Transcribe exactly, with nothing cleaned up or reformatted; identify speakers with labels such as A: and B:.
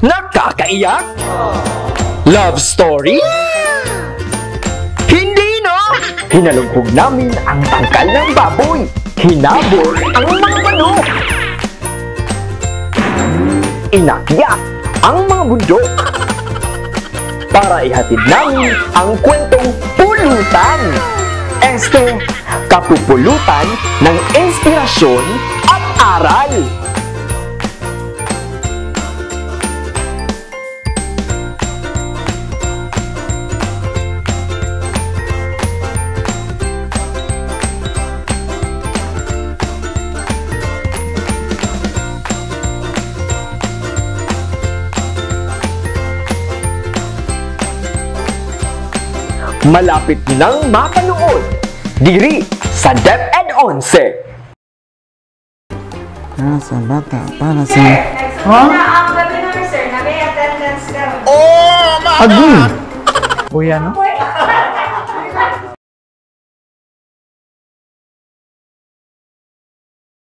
A: Nakakaiyak? Love story? Hindi, no? Hinalugkog namin ang tangkal ng baboy. Hinabol ang mga manok. Inakyat ang mga bundok. Para ihatid namin ang kwentong pulutan. Este, kapupulutan ng inspirasyon at aral. Malapit nang mapanood diri sa DepEd eleven.
B: Para sa bata, para sa...
C: Huh? Na ang webinar, sir, na may attendance daw.
B: Oh, Agi! Kuya, no?